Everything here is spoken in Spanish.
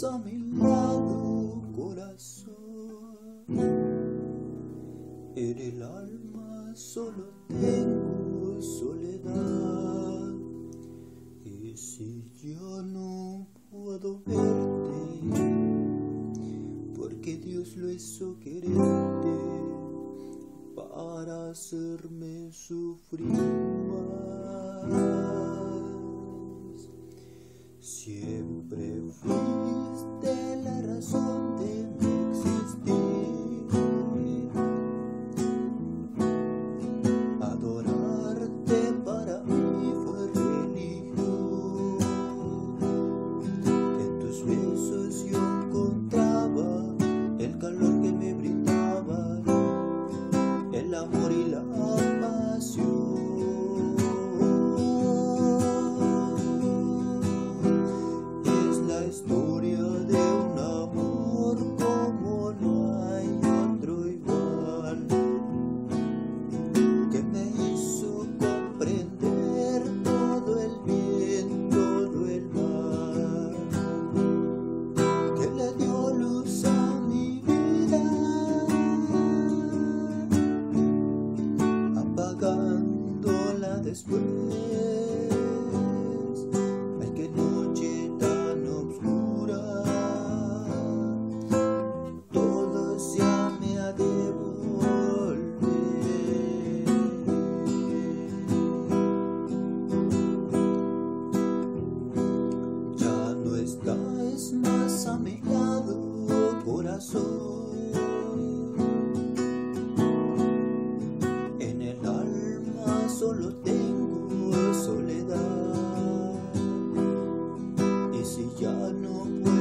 más a mi lado, corazón. En el alma solo tengo soledad. Y si ya no puedo verte, porque Dios lo hizo quererte para hacerme sufrir más. Siempre fuiste la razón de mi existir. Adorarte para mí fue religión. En tus besos yo encontraba el calor que me brindaba, el amor y la pasión. Es la historia de un amor como no hay otro igual, que me hizo comprender todo el bien, todo el mal, que le dio luz a mi vida, apagándola después. Ay, qué noche tan oscura, todo se me ha de volver. Ya no estás más a mi lado, corazón. En el alma solo tengo soledad. Y si ya no puedo